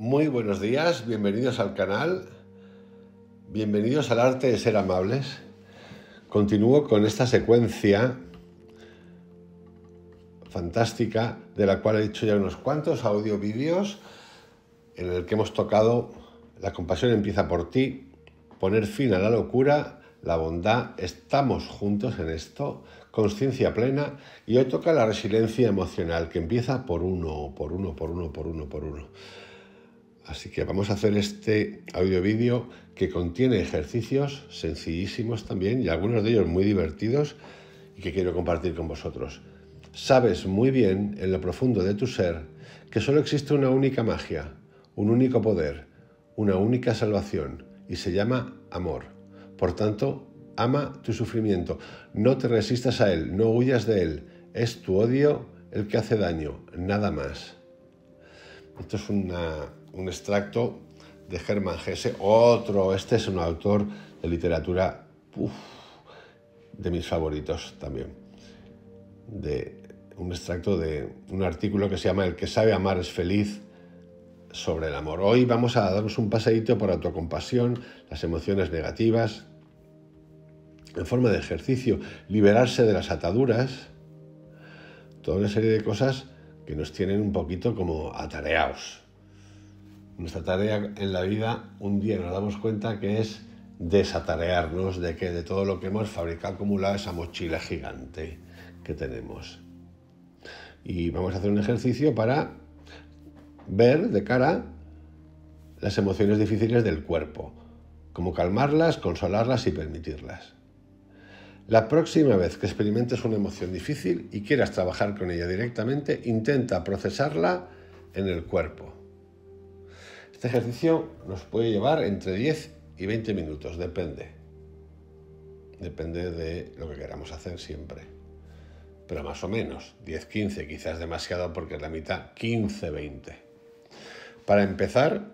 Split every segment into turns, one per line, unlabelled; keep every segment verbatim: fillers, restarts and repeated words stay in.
Muy buenos días, bienvenidos al canal, bienvenidos al arte de ser amables. Continúo con esta secuencia fantástica de la cual he hecho ya unos cuantos audio vídeos en el que hemos tocado la compasión empieza por ti, poner fin a la locura, la bondad, estamos juntos en esto, conciencia plena, y hoy toca la resiliencia emocional que empieza por uno, por uno, por uno, por uno, por uno. Así que vamos a hacer este audio vídeo que contiene ejercicios sencillísimos también y algunos de ellos muy divertidos y que quiero compartir con vosotros. Sabes muy bien en lo profundo de tu ser que solo existe una única magia, un único poder, una única salvación y se llama amor. Por tanto, ama tu sufrimiento, no te resistas a él, no huyas de él, es tu odio el que hace daño, nada más. Esto es una, un extracto de Hermann Hesse, otro, este es un autor de literatura uf, de mis favoritos también, de un extracto de un artículo que se llama El que sabe amar es feliz, sobre el amor. Hoy vamos a darnos un paseíto por autocompasión, las emociones negativas, en forma de ejercicio, liberarse de las ataduras, toda una serie de cosas que nos tienen un poquito como atareados. Nuestra tarea en la vida, un día nos damos cuenta que es desatarearnos de que de todo lo que hemos fabricado, acumulado, esa mochila gigante que tenemos. Y vamos a hacer un ejercicio para ver de cara las emociones difíciles del cuerpo, cómo calmarlas, consolarlas y permitirlas. La próxima vez que experimentes una emoción difícil y quieras trabajar con ella directamente, intenta procesarla en el cuerpo. Este ejercicio nos puede llevar entre diez y veinte minutos, depende. Depende de lo que queramos hacer siempre. Pero más o menos, diez quince, quizás demasiado porque es la mitad, quince veinte. Para empezar,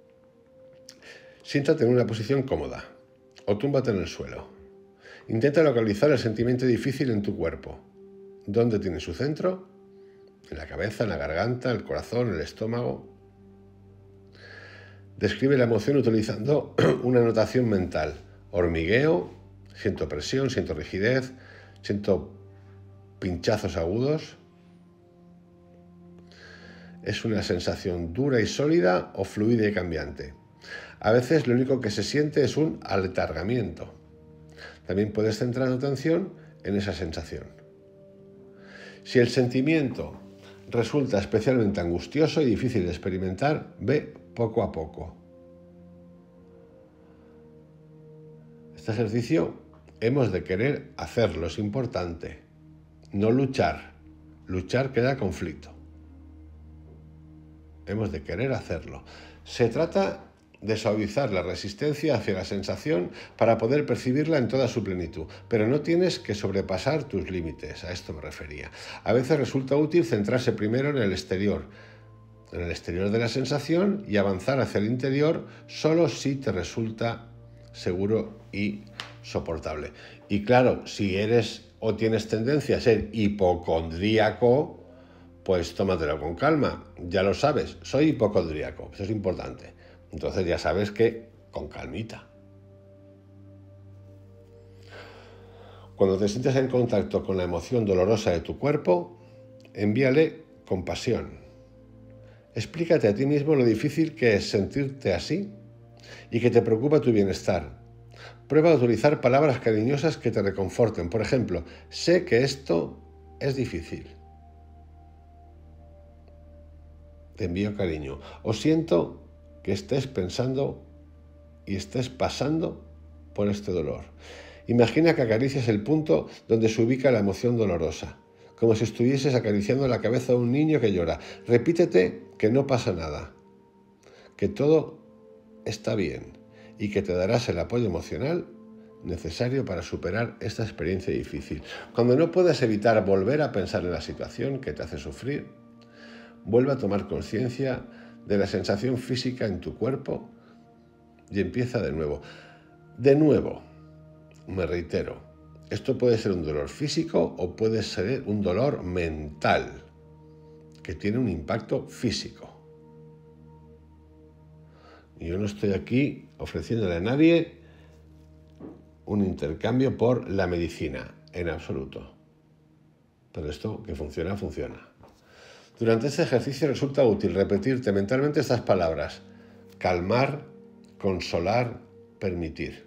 siéntate en una posición cómoda o túmbate en el suelo. Intenta localizar el sentimiento difícil en tu cuerpo. ¿Dónde tiene su centro? ¿En la cabeza, en la garganta, el corazón, el estómago? Describe la emoción utilizando una notación mental. Hormigueo, siento presión, siento rigidez, siento pinchazos agudos. ¿Es una sensación dura y sólida o fluida y cambiante? A veces lo único que se siente es un aletargamiento. También puedes centrar tu atención en esa sensación. Si el sentimiento resulta especialmente angustioso y difícil de experimentar, ve poco a poco. Este ejercicio hemos de querer hacerlo, es importante. No luchar. Luchar crea conflicto. Hemos de querer hacerlo. Se trata de suavizar la resistencia hacia la sensación para poder percibirla en toda su plenitud. Pero no tienes que sobrepasar tus límites, a esto me refería. A veces resulta útil centrarse primero en el exterior, en el exterior de la sensación y avanzar hacia el interior solo si te resulta seguro y soportable. Y claro, si eres o tienes tendencia a ser hipocondríaco, pues tómatelo con calma. Ya lo sabes, soy hipocondríaco, eso es importante. Entonces ya sabes que con calmita. Cuando te sientes en contacto con la emoción dolorosa de tu cuerpo, envíale compasión. Explícate a ti mismo lo difícil que es sentirte así y que te preocupa tu bienestar. Prueba a utilizar palabras cariñosas que te reconforten. Por ejemplo, sé que esto es difícil. Te envío cariño. O siento que estés pensando y estés pasando por este dolor. Imagina que acaricias el punto donde se ubica la emoción dolorosa, como si estuvieses acariciando la cabeza de un niño que llora. Repítete que no pasa nada, que todo está bien y que te darás el apoyo emocional necesario para superar esta experiencia difícil. Cuando no puedas evitar volver a pensar en la situación que te hace sufrir, vuelve a tomar conciencia de la sensación física en tu cuerpo y empieza de nuevo. De nuevo, me reitero, esto puede ser un dolor físico o puede ser un dolor mental que tiene un impacto físico. Y yo no estoy aquí ofreciéndole a nadie un intercambio por la medicina, en absoluto. Pero esto que funciona, funciona. Durante este ejercicio resulta útil repetirte mentalmente estas palabras: calmar, consolar, permitir.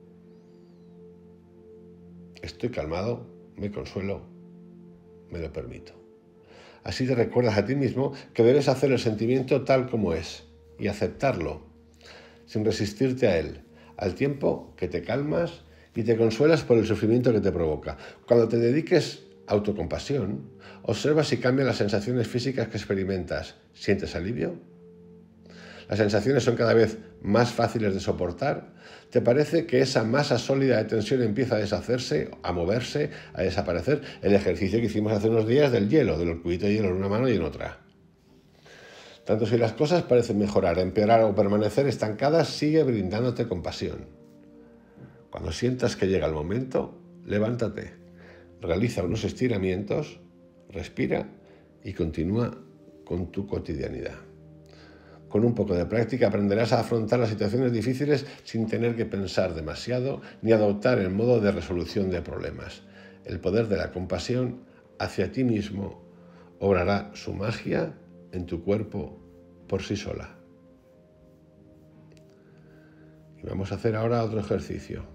Estoy calmado, me consuelo, me lo permito. Así te recuerdas a ti mismo que debes hacer el sentimiento tal como es y aceptarlo, sin resistirte a él, al tiempo que te calmas y te consuelas por el sufrimiento que te provoca. Cuando te dediques a autocompasión, observa si cambian las sensaciones físicas que experimentas. ¿Sientes alivio? ¿Las sensaciones son cada vez más fáciles de soportar? ¿Te parece que esa masa sólida de tensión empieza a deshacerse, a moverse, a desaparecer? El ejercicio que hicimos hace unos días del hielo, del cubito de hielo en una mano y en otra. Tanto si las cosas parecen mejorar, empeorar o permanecer estancadas, sigue brindándote compasión. Cuando sientas que llega el momento, levántate, realiza unos estiramientos, respira y continúa con tu cotidianidad. Con un poco de práctica aprenderás a afrontar las situaciones difíciles sin tener que pensar demasiado ni adoptar el modo de resolución de problemas. El poder de la compasión hacia ti mismo obrará su magia en tu cuerpo por sí sola. Y vamos a hacer ahora otro ejercicio.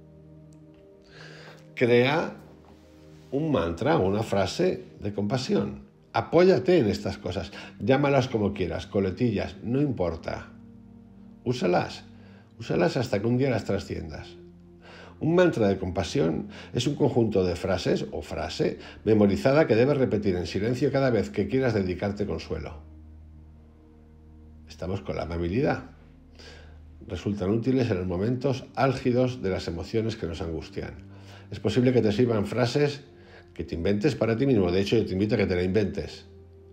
Crea un mantra o una frase de compasión. Apóyate en estas cosas. Llámalas como quieras, coletillas, no importa. Úsalas. Úsalas hasta que un día las trasciendas. Un mantra de compasión es un conjunto de frases o frase memorizada que debes repetir en silencio cada vez que quieras dedicarte consuelo. Estamos con la amabilidad. Resultan útiles en los momentos álgidos de las emociones que nos angustian. Es posible que te sirvan frases que te inventes para ti mismo. De hecho, yo te invito a que te la inventes,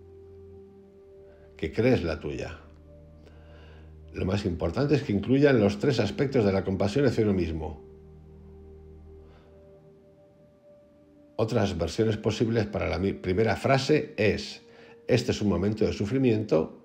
que crees la tuya. Lo más importante es que incluyan los tres aspectos de la compasión hacia uno mismo. Otras versiones posibles para la primera frase es: este es un momento de sufrimiento.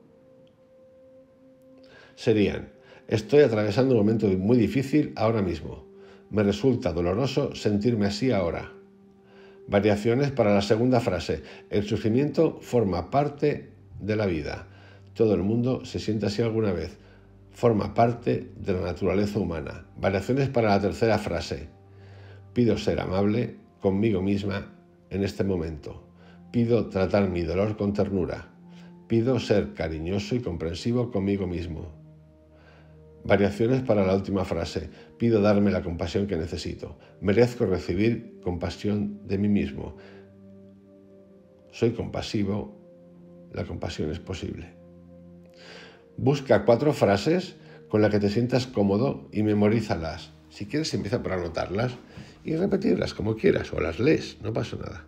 Serían: estoy atravesando un momento muy difícil ahora mismo. Me resulta doloroso sentirme así ahora. Variaciones para la segunda frase: el sufrimiento forma parte de la vida. Todo el mundo se siente así alguna vez. Forma parte de la naturaleza humana. Variaciones para la tercera frase: pido ser amable conmigo misma en este momento. Pido tratar mi dolor con ternura. Pido ser cariñoso y comprensivo conmigo mismo. Variaciones para la última frase: pido darme la compasión que necesito. Merezco recibir compasión de mí mismo. Soy compasivo. La compasión es posible. Busca cuatro frases con las que te sientas cómodo y memorízalas. Si quieres, empieza por anotarlas y repetirlas como quieras, o las lees, no pasa nada.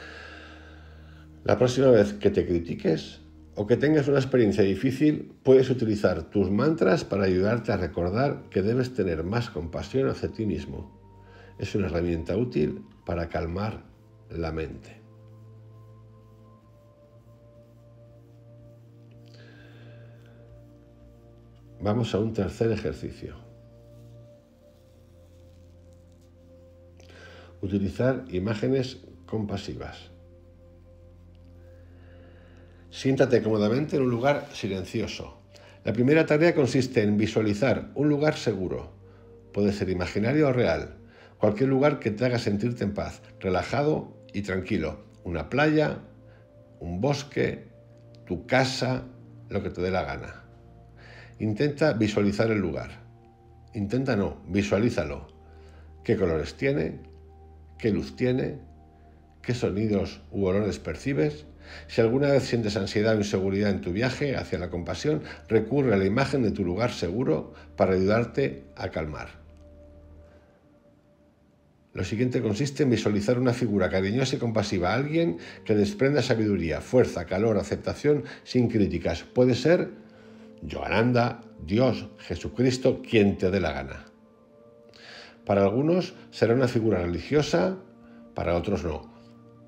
La próxima vez que te critiques o que tengas una experiencia difícil, puedes utilizar tus mantras para ayudarte a recordar que debes tener más compasión hacia ti mismo. Es una herramienta útil para calmar la mente. Vamos a un tercer ejercicio. Utilizar imágenes compasivas. Siéntate cómodamente en un lugar silencioso. La primera tarea consiste en visualizar un lugar seguro. Puede ser imaginario o real. Cualquier lugar que te haga sentirte en paz, relajado y tranquilo. Una playa, un bosque, tu casa, lo que te dé la gana. Intenta visualizar el lugar. Intenta no, visualízalo. ¿Qué colores tiene? ¿Qué luz tiene? ¿Qué sonidos u olores percibes? Si alguna vez sientes ansiedad o inseguridad en tu viaje hacia la compasión, recurre a la imagen de tu lugar seguro para ayudarte a calmar. Lo siguiente consiste en visualizar una figura cariñosa y compasiva, alguien que desprenda sabiduría, fuerza, calor, aceptación, sin críticas. Puede ser Yogananda, Dios, Jesucristo, quien te dé la gana. Para algunos será una figura religiosa, para otros no.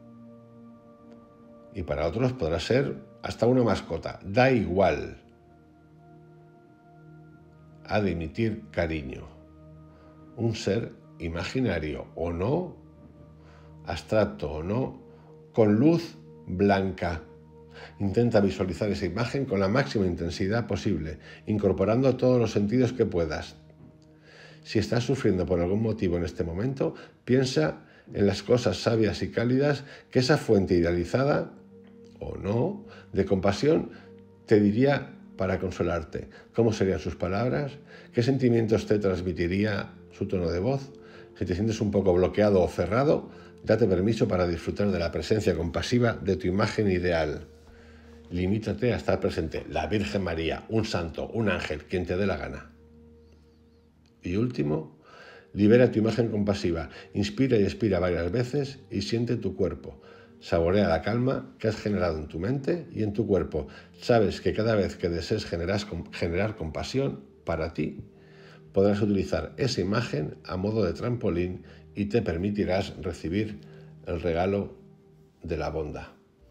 Y para otros podrá ser hasta una mascota. Da igual. ha de emitir cariño. Un ser imaginario o no, abstracto o no, con luz blanca. Intenta visualizar esa imagen con la máxima intensidad posible, incorporando todos los sentidos que puedas. Si estás sufriendo por algún motivo en este momento, piensa en las cosas sabias y cálidas que esa fuente idealizada, o no, de compasión te diría para consolarte. ¿Cómo serían sus palabras? ¿Qué sentimientos te transmitiría su tono de voz? Si te sientes un poco bloqueado o cerrado, date permiso para disfrutar de la presencia compasiva de tu imagen ideal. Limítate a estar presente, la Virgen María, un santo, un ángel, quien te dé la gana. Y último, libera tu imagen compasiva, inspira y expira varias veces y siente tu cuerpo. Saborea la calma que has generado en tu mente y en tu cuerpo. Sabes que cada vez que desees generar, generar compasión para ti, podrás utilizar esa imagen a modo de trampolín y te permitirás recibir el regalo de la bondad.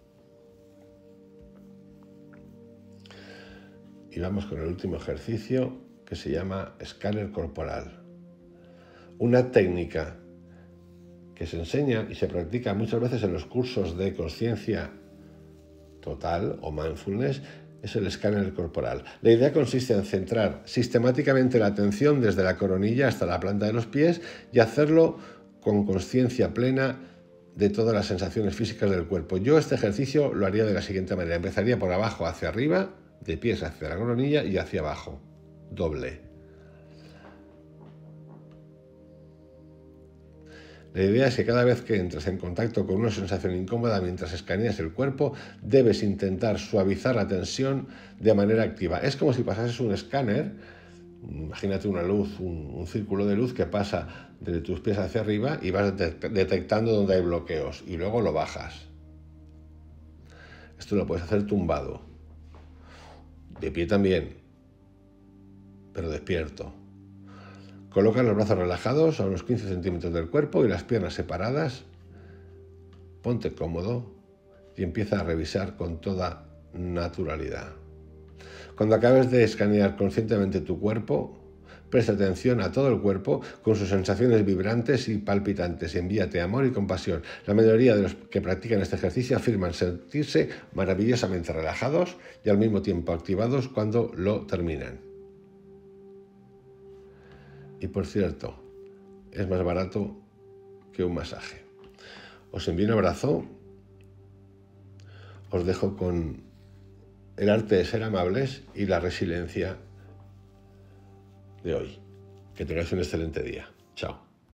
Y vamos con el último ejercicio que se llama escáner corporal. Una técnica que se enseña y se practica muchas veces en los cursos de conciencia total o mindfulness es el escáner corporal. La idea consiste en centrar sistemáticamente la atención desde la coronilla hasta la planta de los pies y hacerlo con conciencia plena de todas las sensaciones físicas del cuerpo. Yo este ejercicio lo haría de la siguiente manera. Empezaría por abajo hacia arriba, de pies hacia la coronilla y hacia abajo. Doble. La idea es que cada vez que entres en contacto con una sensación incómoda mientras escaneas el cuerpo, debes intentar suavizar la tensión de manera activa. Es como si pasases un escáner, imagínate una luz, un, un círculo de luz que pasa de tus pies hacia arriba y vas detectando donde hay bloqueos y luego lo bajas. Esto lo puedes hacer tumbado, de pie también, pero despierto. Coloca los brazos relajados a unos quince centímetros del cuerpo y las piernas separadas. Ponte cómodo y empieza a revisar con toda naturalidad. Cuando acabes de escanear conscientemente tu cuerpo, presta atención a todo el cuerpo con sus sensaciones vibrantes y palpitantes y envíate amor y compasión. La mayoría de los que practican este ejercicio afirman sentirse maravillosamente relajados y al mismo tiempo activados cuando lo terminan. Y por cierto, es más barato que un masaje. Os envío un abrazo. Os dejo con el arte de ser amables y la resiliencia de hoy. Que tengáis un excelente día. Chao.